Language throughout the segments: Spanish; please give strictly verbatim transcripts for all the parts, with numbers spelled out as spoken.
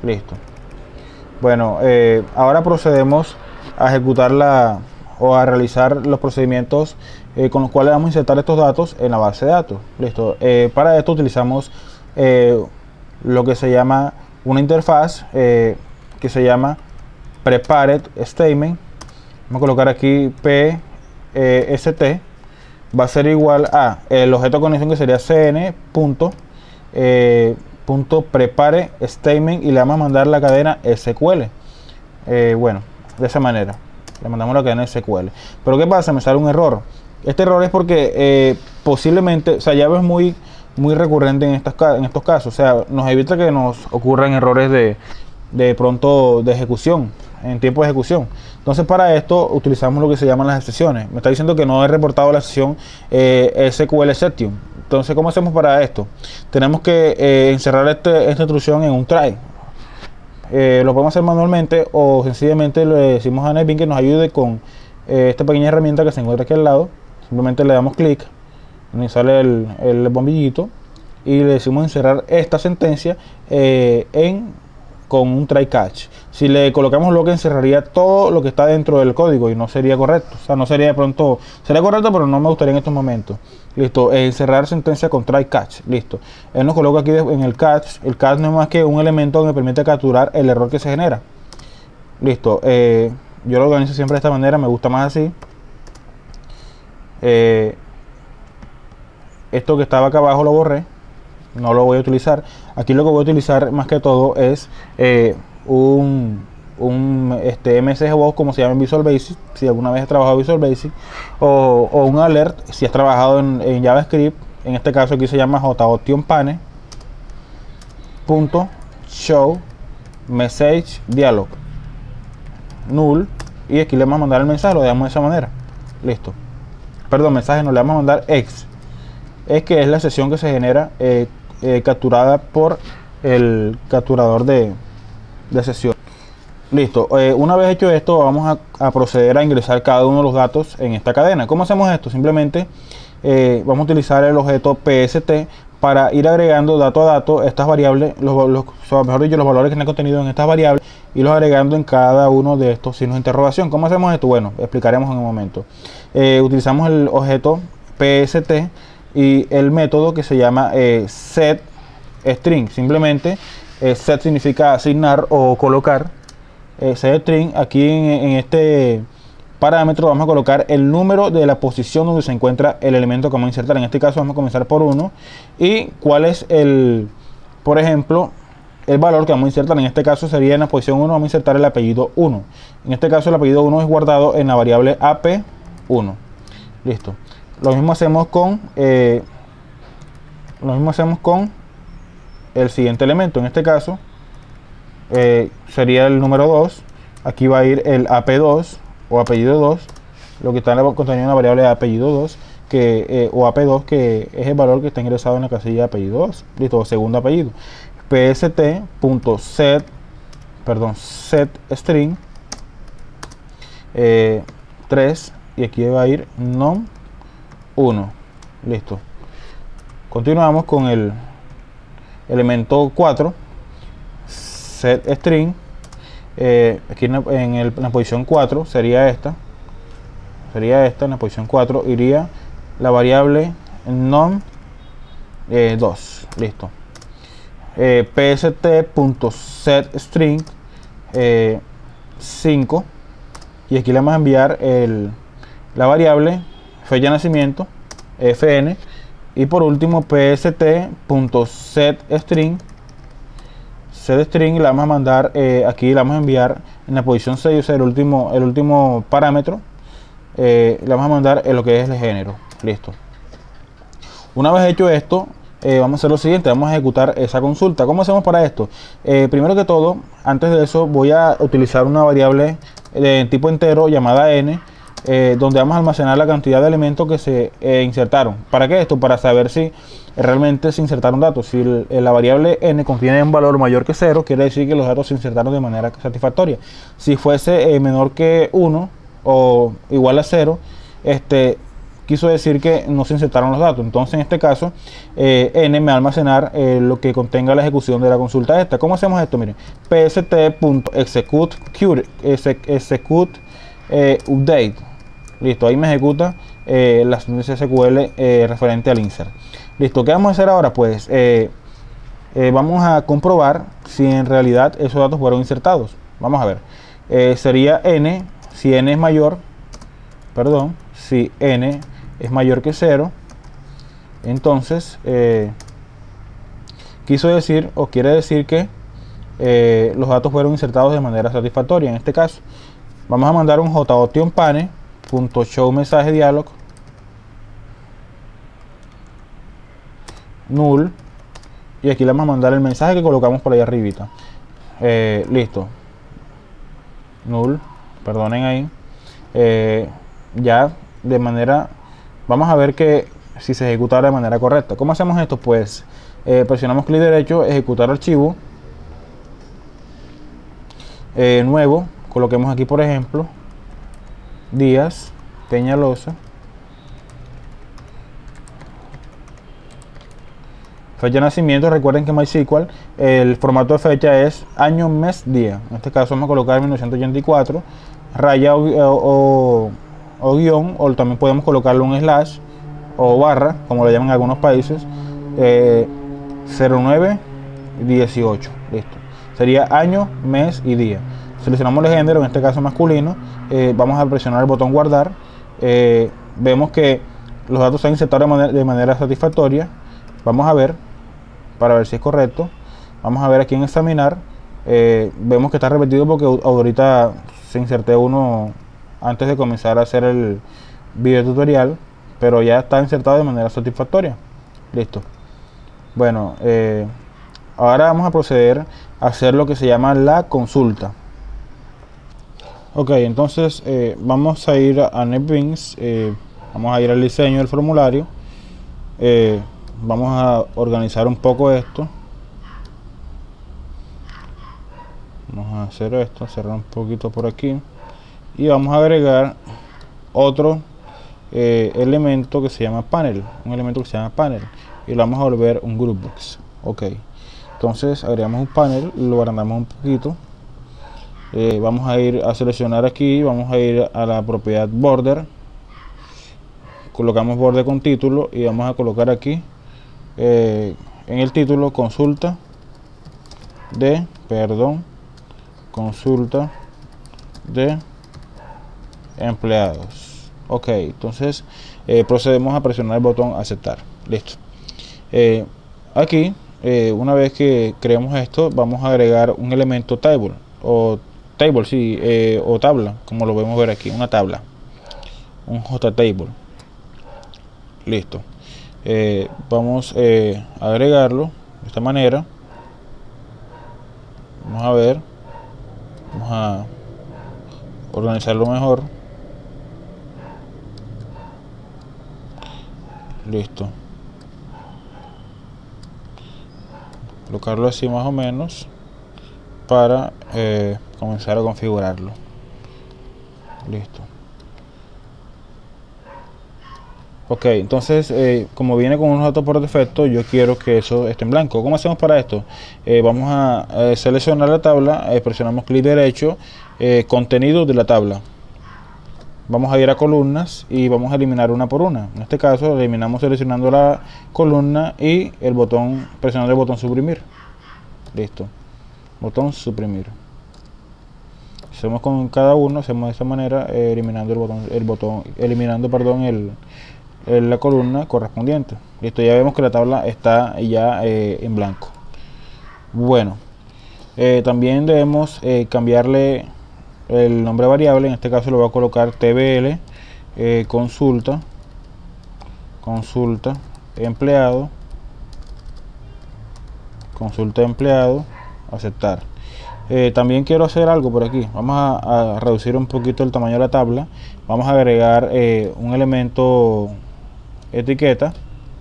Listo. Bueno, eh, ahora procedemos a ejecutar la o a realizar los procedimientos eh, con los cuales vamos a insertar estos datos en la base de datos. Listo. Eh, para esto utilizamos eh, lo que se llama una interfaz eh, que se llama prepared statement. Vamos a colocar aquí P S T. Va a ser igual a el objeto de conexión, que sería cn punto, eh, punto prepare statement, y le vamos a mandar la cadena S Q L. Eh, bueno, de esa manera le mandamos la cadena S Q L. Pero ¿qué pasa? Me sale un error. Este error es porque eh, posiblemente, o sea, ya es muy muy recurrente en, estas, en estos casos. O sea, nos evita que nos ocurran errores de, de pronto de ejecución, en tiempo de ejecución. Entonces, para esto utilizamos lo que se llaman las excepciones. Me está diciendo que no he reportado la sesión eh, S Q L exception. Entonces, ¿cómo hacemos para esto? Tenemos que eh, encerrar este, esta instrucción en un try. Eh, lo podemos hacer manualmente, o sencillamente le decimos a NetBeans que nos ayude con eh, esta pequeña herramienta que se encuentra aquí al lado. Simplemente le damos clic, y sale el, el bombillito, y le decimos encerrar esta sentencia eh, en con un try catch. Si le colocamos lo que encerraría todo lo que está dentro del código, y no sería correcto. O sea, no sería de pronto, sería correcto, pero no me gustaría en estos momentos. Listo, encerrar sentencia con try catch. Listo. Él nos coloca aquí en el catch. El catch no es más que un elemento que me permite capturar el error que se genera. Listo. Eh, yo lo organizo siempre de esta manera, me gusta más así. Eh, esto que estaba acá abajo lo borré, no lo voy a utilizar. Aquí lo que voy a utilizar más que todo es eh, un, un este, M S G Box, como se llama en Visual Basic, si alguna vez has trabajado en Visual Basic, o, o un alert si has trabajado en, en JavaScript. En este caso aquí se llama JOptionPane punto show message dialog null, y aquí le vamos a mandar el mensaje, lo dejamos de esa manera. Listo. Perdón, mensaje no, le vamos a mandar X. Es que es la sesión que se genera eh, eh, capturada por el capturador de, de sesión. Listo. Eh, una vez hecho esto, vamos a, a proceder a ingresar cada uno de los datos en esta cadena. ¿Cómo hacemos esto? Simplemente eh, vamos a utilizar el objeto P S T para ir agregando dato a dato estas variables, los, los, o mejor dicho, los valores que están contenidos en estas variables, y los agregando en cada uno de estos signos de interrogación. ¿Cómo hacemos esto? Bueno, explicaremos en un momento. Eh, utilizamos el objeto P S T y el método que se llama eh, setString. Simplemente eh, set significa asignar o colocar. eh, setString, aquí en, en este parámetro vamos a colocar el número de la posición donde se encuentra el elemento que vamos a insertar. En este caso vamos a comenzar por uno, y cuál es el, por ejemplo, el valor que vamos a insertar. En este caso sería en la posición uno, vamos a insertar el apellido uno. En este caso el apellido uno es guardado en la variable A P uno. Listo. Lo mismo hacemos con eh, lo mismo hacemos con el siguiente elemento. En este caso eh, sería el número dos. Aquí va a ir el A P dos o apellido dos, lo que está en la, contenido en la variable apellido dos, que eh, o A P dos, que es el valor que está ingresado en la casilla apellido dos. Listo, segundo apellido. Pst.set, perdón, setString eh, tres, y aquí va a ir nom uno. Listo. Continuamos con el elemento cuatro, setString. Eh, aquí en, la, en, el, en la posición cuatro sería esta. Sería esta. En la posición cuatro iría la variable nom eh, dos. Listo. Eh, Pst.setString eh, cinco, y aquí le vamos a enviar el, la variable fecha de nacimiento fn, y por último Pst.setString setString le vamos a mandar eh, aquí le vamos a enviar en la posición seis, o sea el último el último parámetro, eh, le vamos a mandar en lo que es el género. Listo. Una vez hecho esto, eh, vamos a hacer lo siguiente, vamos a ejecutar esa consulta. ¿Cómo hacemos para esto? Eh, primero que todo, antes de eso voy a utilizar una variable de tipo entero llamada n, eh, donde vamos a almacenar la cantidad de elementos que se eh, insertaron. ¿Para qué esto? Para saber si realmente se insertaron datos. Si el, la variable n contiene un valor mayor que cero, quiere decir que los datos se insertaron de manera satisfactoria. Si fuese eh, menor que uno o igual a cero, este quiso decir que no se insertaron los datos. Entonces en este caso eh, n me va a almacenar eh, lo que contenga la ejecución de la consulta esta. ¿Cómo hacemos esto? Miren, pst.execute execute eh, update. Listo, ahí me ejecuta eh, la sentencia S Q L eh, referente al insert. Listo, ¿qué vamos a hacer ahora? Pues eh, eh, vamos a comprobar si en realidad esos datos fueron insertados. Vamos a ver, eh, sería n, si n es mayor, perdón, si n es mayor que cero, entonces eh, quiso decir o quiere decir que eh, los datos fueron insertados de manera satisfactoria. En este caso vamos a mandar un jotionpane.show mensaje dialog null, y aquí le vamos a mandar el mensaje que colocamos por ahí arribita. Eh, listo, null, perdonen ahí. eh, ya de manera, vamos a ver que si se ejecutara de manera correcta. ¿Cómo hacemos esto? Pues eh, presionamos clic derecho, ejecutar archivo, eh, nuevo, coloquemos aquí por ejemplo Díaz Peñalosa, fecha de nacimiento. Recuerden que MySQL, el formato de fecha es año, mes, día. En este caso vamos a colocar mil novecientos ochenta y cuatro, raya o, o, o guión, o también podemos colocarle un slash o barra, como lo llaman en algunos países, eh, cero nueve dieciocho. Listo, sería año, mes y día. Seleccionamos el género, en este caso masculino. eh, vamos a presionar el botón guardar. eh, vemos que los datos se han insertado de manera, de manera satisfactoria. Vamos a ver para ver si es correcto. Vamos a ver aquí en examinar. eh, vemos que está repetido porque ahorita se inserté uno antes de comenzar a hacer el video tutorial, pero ya está insertado de manera satisfactoria. Listo. Bueno, eh, ahora vamos a proceder a hacer lo que se llama la consulta. Ok, entonces eh, vamos a ir a NetBeans, eh, vamos a ir al diseño del formulario, eh, vamos a organizar un poco esto, vamos a hacer esto, cerrar un poquito por aquí y vamos a agregar otro eh, elemento que se llama panel, un elemento que se llama panel, y lo vamos a volver un groupbox. Ok, entonces agregamos un panel, lo agrandamos un poquito. Eh, vamos a ir a seleccionar aquí, vamos a ir a la propiedad border, colocamos border con título y vamos a colocar aquí eh, en el título consulta de, perdón, consulta de empleados. Ok, entonces eh, procedemos a presionar el botón aceptar. Listo. Eh, aquí, eh, una vez que creemos esto, vamos a agregar un elemento table o table, sí, eh, o tabla, como lo vemos ver aquí, una tabla, un JTable. Listo. Eh, vamos eh, a agregarlo de esta manera. Vamos a ver, vamos a organizarlo mejor. Listo. Colocarlo así más o menos para eh, comenzar a configurarlo. Listo. Ok, entonces eh, como viene con unos datos por defecto, yo quiero que eso esté en blanco. ¿Cómo hacemos para esto? Eh, vamos a eh, seleccionar la tabla, eh, presionamos clic derecho, eh, contenido de la tabla. Vamos a ir a columnas y vamos a eliminar una por una. En este caso eliminamos seleccionando la columna y el botón, presionando el botón suprimir. Listo. Botón suprimir. Hacemos con cada uno, hacemos de esta manera, eh, eliminando el botón, el botón, eliminando, perdón, el, el la columna correspondiente. Listo, ya vemos que la tabla está ya eh, en blanco. Bueno, eh, también debemos eh, cambiarle el nombre variable. En este caso lo voy a colocar tbl eh, consulta consulta empleado consulta empleado aceptar. Eh, también quiero hacer algo por aquí. Vamos a, a reducir un poquito el tamaño de la tabla. Vamos a agregar eh, un elemento etiqueta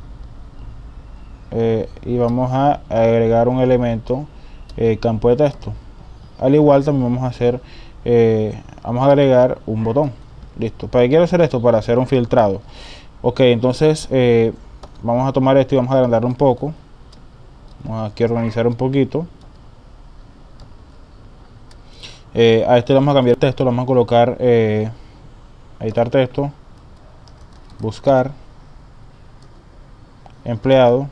eh, y vamos a agregar un elemento eh, campo de texto. Al igual también vamos a hacer eh, vamos a agregar un botón. Listo. ¿Para qué quiero hacer esto? Para hacer un filtrado. Ok, entonces eh, vamos a tomar esto y vamos a agrandarlo un poco. Vamos aquí a organizar un poquito. Eh, a este le vamos a cambiar el texto, le vamos a colocar eh, editar texto, buscar, empleado,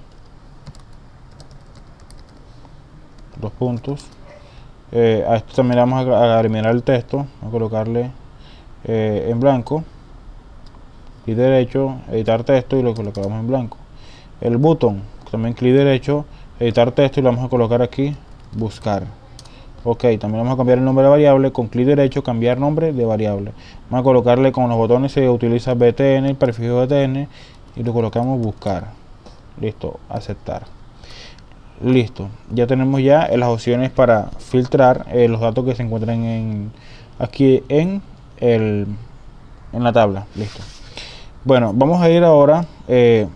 dos puntos. Eh, a esto también le vamos a, a eliminar el texto, vamos a colocarle eh, en blanco, clic derecho, editar texto y lo colocamos en blanco. El botón, también clic derecho, editar texto y lo vamos a colocar aquí, buscar. Ok, también vamos a cambiar el nombre de la variable, con clic derecho, cambiar nombre de variable. Vamos a colocarle con los botones, se utiliza B T N, el prefijo B T N, y lo colocamos buscar. Listo, aceptar. Listo, ya tenemos ya las opciones para filtrar eh, los datos que se encuentran en, aquí en, el, en la tabla. Listo. Bueno, vamos a ir ahora eh,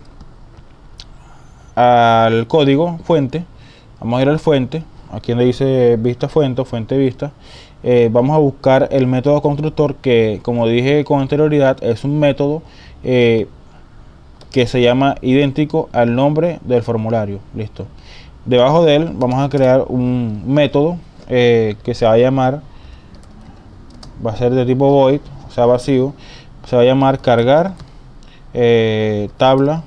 al código fuente. Vamos a ir al fuente, aquí donde dice vista fuente o fuente vista. Eh, vamos a buscar el método constructor que, como dije con anterioridad, es un método eh, que se llama idéntico al nombre del formulario. Listo. Debajo de él vamos a crear un método eh, que se va a llamar, va a ser de tipo void, o sea vacío, se va a llamar cargar eh, tabla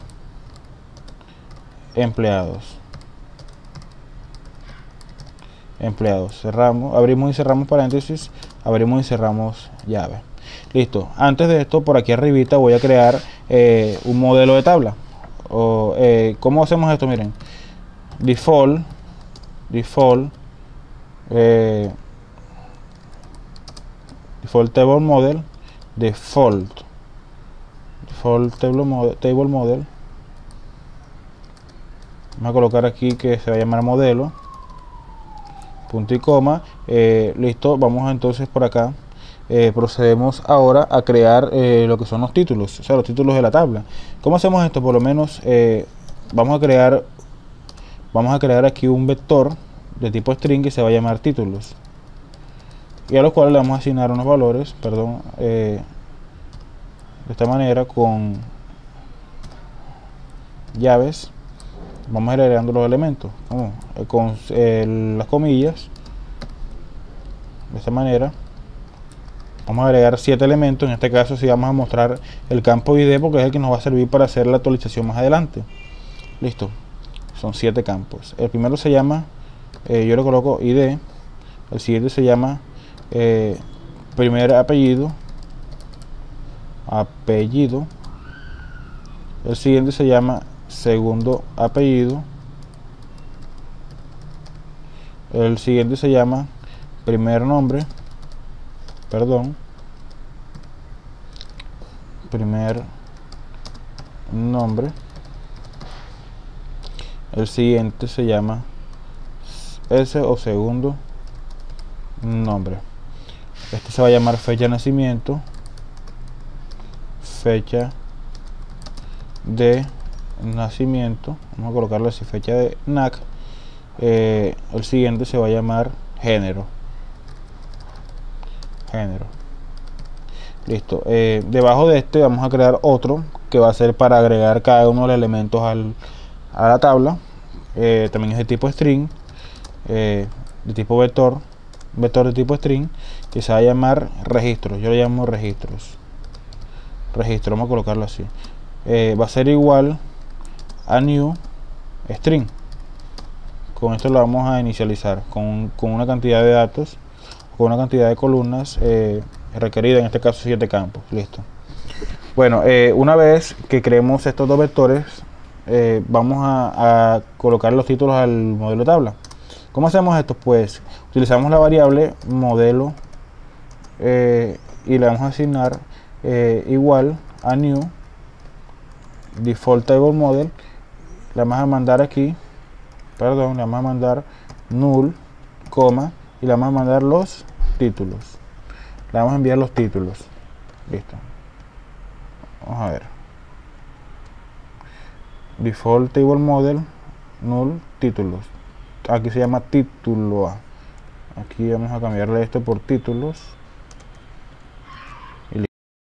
empleados. Empleados, cerramos, abrimos y cerramos paréntesis, abrimos y cerramos llave. Listo. Antes de esto, por aquí arribita voy a crear eh, un modelo de tabla. O, eh, ¿Cómo hacemos esto? Miren, default default eh, default table model default default table model, table model vamos a colocar aquí que se va a llamar modelo, punto y coma. Eh, listo, vamos entonces por acá eh, procedemos ahora a crear eh, lo que son los títulos, o sea los títulos de la tabla. ¿Cómo hacemos esto? Por lo menos eh, vamos a crear Vamos a crear aquí un vector de tipo string que se va a llamar títulos, y a los cuales le vamos a asignar unos valores, perdón, eh, de esta manera con llaves. Vamos agregando los elementos ¿cómo? Eh, con eh, las comillas, de esta manera. Vamos a agregar siete elementos. En este caso sí vamos a mostrar el campo I D porque es el que nos va a servir para hacer la actualización más adelante. Listo. Son siete campos. El primero se llama, eh, yo le coloco I D. El siguiente se llama eh, primer apellido. Apellido. El siguiente se llama segundo apellido. El siguiente se llama primer nombre. Perdón. Primer nombre. El siguiente se llama S o segundo nombre. Este se va a llamar fecha de nacimiento, fecha de nacimiento. Vamos a colocarle así, fecha de N A C. Eh, el siguiente se va a llamar género. Género. Listo. Eh, debajo de este vamos a crear otro que va a ser para agregar cada uno de los elementos al a la tabla. Eh, también es de tipo string, eh, de tipo vector, vector de tipo string, que se va a llamar registros. Yo le llamo registros. Registro, vamos a colocarlo así. Eh, va a ser igual a new string. Con esto lo vamos a inicializar con, con una cantidad de datos, con una cantidad de columnas eh, requerida, en este caso siete campos. Listo. Bueno, eh, una vez que creemos estos dos vectores, Eh, vamos a, a colocar los títulos al modelo de tabla. ¿Cómo hacemos esto? Pues utilizamos la variable modelo eh, y le vamos a asignar eh, igual a new default table model. Le vamos a mandar aquí, perdón, le vamos a mandar null, coma, y le vamos a mandar los títulos. Le vamos a enviar los títulos. Listo. Vamos a ver. Default table model null títulos. Aquí se llama título A. Aquí vamos a cambiarle esto por títulos.